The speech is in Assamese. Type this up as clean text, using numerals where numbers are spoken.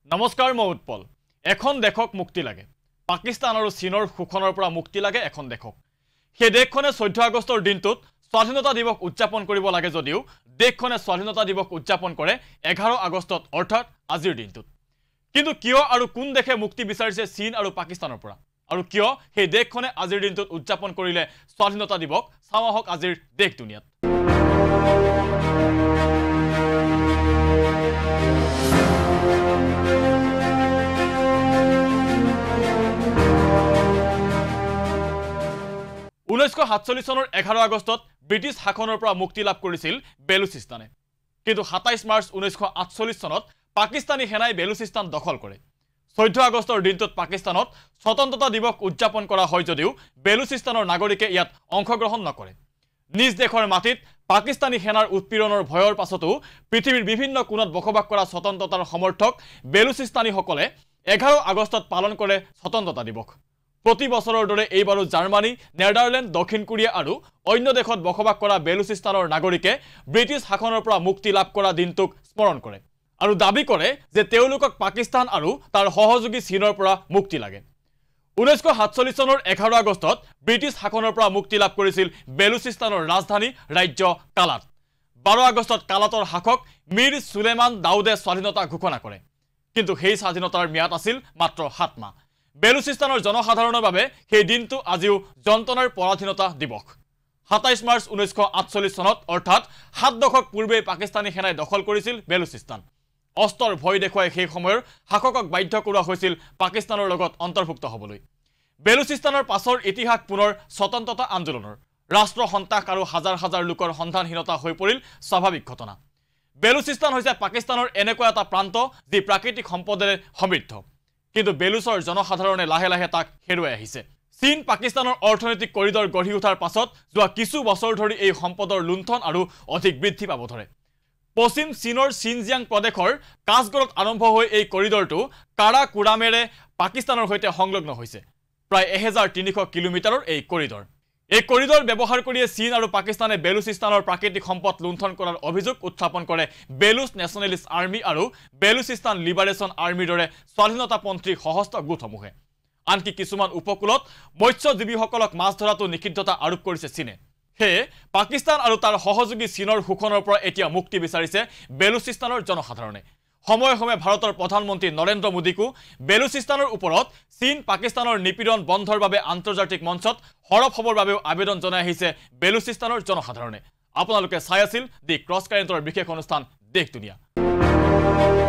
নমস্কাৰ মই উৎপল এখন দেশক মুক্তি লাগে পাকিস্তান আৰু চীনৰ শোষণৰ পৰা মুক্তি লাগে এখন দেশক সেই দেশখনে 14 আগষ্টৰ দিনটোত স্বাধীনতা দিৱস উদযাপন কৰিব লাগে যদিও দেশখনে স্বাধীনতা দিৱস উদযাপন কৰে 11 আগষ্টত অৰ্থাৎ আজিৰ দিনটোত কিন্তু কিয় আৰু কোন দেশে মুক্তি বিচাৰিছে চীন আৰু পাকিস্তানৰ পৰা আৰু কিয় সেই দেশখনে আজিৰ দিনটোত উদযাপন কৰিলে স্বাধীনতা দিৱস সামাহক আজিৰ দেশ দুনিয়াত উনৈছশ 47 চনৰ 11 আগষ্টত ব্ৰিটিছ শাসনৰ পৰা মুক্তি লাভ কৰিছিল বেলুচিস্তানে কিন্তু 27 মাৰ্চ 1948 চনত পাকিস্তানী সেনাই বেলুচিস্তান দখল কৰে 14 আগষ্টৰ দিনটোত পাকিস্তানত স্বতন্ত্ৰতা দিৱস উদযাপন কৰা হয় যদিও বেলুচিস্তানৰ নাগৰিকে ইয়াত অংশগ্ৰহণ নকৰে নিজ দেশৰ মাটিত পাকিস্তানী সেনাৰ উৎপীড়নৰ ভয়ৰ পাছতো পৃথিৱীৰ বিভিন্ন কোণত বসবাস কৰা স্বতন্ত্ৰতাৰ সমৰ্থক বেলুচিস্তানীসকলে 11 আগষ্টত পালন কৰে স্বতন্ত্ৰতা দিৱস প্ৰতি বছৰৰ দৰে এইবাৰো জাৰ্মানী নেদাৰল্যান্ড দক্ষিণ কোৰিয়া আৰু অন্য দেশত বসবাস কৰা বেলুচিস্তানৰ নাগৰিকে ব্ৰিটিছ শাসনৰ পৰা মুক্তি লাভ কৰা দিনটোক স্মৰণ কৰে আৰু দাবী কৰে যে তেওঁলোকক পাকিস্তান আৰু তাৰ সহযোগী চীনৰ পৰা মুক্তি লাগে 1947 চনৰ 11 আগষ্টত ব্ৰিটিছ শাসনৰ পৰা মুক্তি লাভ কৰিছিল বেলুচিস্তানৰ ৰাজধানী ৰাজ্য কালাত 12 আগষ্টত কালাতৰ শাসক মিৰ সুলেমান দাউদে স্বাধীনতা ঘোষণা কৰে কিন্তু সেই স্বাধীনতাৰ ম্যাদ আছিল মাত্ৰ 7 মাহ বেলুচিস্তানৰ জনসাধাৰণৰ বাবে সেই দিনটো আজিও যন্ত্ৰণাৰ পৰাধীনতা দিৱস 27 মাৰ্চ 1948 চনত অৰ্থাৎ 7 দশক পূৰ্বে পাকিস্তানী সেনাই দখল কৰিছিল বেলুচিস্তান অস্ত্ৰৰ ভয় দেখুৱাই সেই সময়ৰ শাসকক বাধ্য কৰোৱা হৈছিল পাকিস্তানৰ লগত অন্তৰ্ভুক্ত হ'বলৈ বেলুচিস্তানৰ পাছৰ ইতিহাস পুনৰ স্বতন্ত্ৰতা আন্দোলনৰ ৰাষ্ট্ৰ সন্ত্ৰাস আৰু হাজাৰ হাজাৰ লোকৰ সন্ধানহীনতা হৈ পৰিল স্বাভাৱিক ঘটনা বেলুচিস্তান হৈছে পাকিস্তানৰ এনেকুৱা এটা প্ৰান্ত যি প্ৰাকৃতিক সম্পদেৰে সমৃদ্ধ কিন্তু বেলুচৰ জনসাধাৰণে লাহে লাহে তাক হেৰুৱাই আহিছে চীন পাকিস্তানৰ অৰ্থনৈতিক কৰিডৰ গঢ়ি উঠাৰ পাছত যোৱা কিছু বছৰ ধৰি এই সম্পদৰ লুণ্ঠন আৰু অধিক বৃদ্ধি পাব ধৰে পশ্চিম চীনৰ চিনজিয়াং প্ৰদেশৰ কাছগড়ত আৰম্ভ হৈ এই কৰিডৰটো কাৰাকোৰামেৰে পাকিস্তানৰ সৈতে সংলগ্ন হৈছে প্ৰায় 1300 কিলোমিটাৰৰ এই কৰিডৰ ব্যৱহাৰ কৰি চীন আৰু পাকিস্তানে বেলুচিস্তানৰ প্ৰাকৃতিক সম্পদ লুণ্ঠন কৰাৰ অভিযোগ উত্থাপন কৰে বেলুচ নেশ্যনেলিষ্ট আৰ্মি আৰু বেলুচিস্তান লিবাৰেশ্যন আৰ্মিৰ দৰে স্বাধীনতাপন্থী সশস্ত্ৰ গোটসমূহে আনকি কিছুমান উপকূলত মৎস্যজীৱীসকলক মাছ ধৰাটো নিষিদ্ধতা আৰোপ কৰিছে চীনে হে পাকিস্তান আৰু তাৰ সহযোগী চীনৰ শোষণৰ পৰা এতিয়া মুক্তি বিচাৰিছে বেলুচিস্তানৰ জনসাধাৰণে সময়ে সময়ে ভাৰতৰ প্ৰধানমন্ত্ৰী নৰেন্দ্ৰ মোদীকো বেলুচিস্তানৰ ওপৰত চীন পাকিস্তানৰ নিপীড়ন বন্ধৰ বাবে আন্তৰ্জাতিক মঞ্চত হৰপ হ'বৰ বাবে আবেদন জনাই আহিছে বেলুচিস্তানৰ জনসাধাৰণে আপোনালোকে চাই আছিল দি ক্ৰছ কাৰেণ্টৰ বিশেষ অনুষ্ঠান দেশ দুনিয়া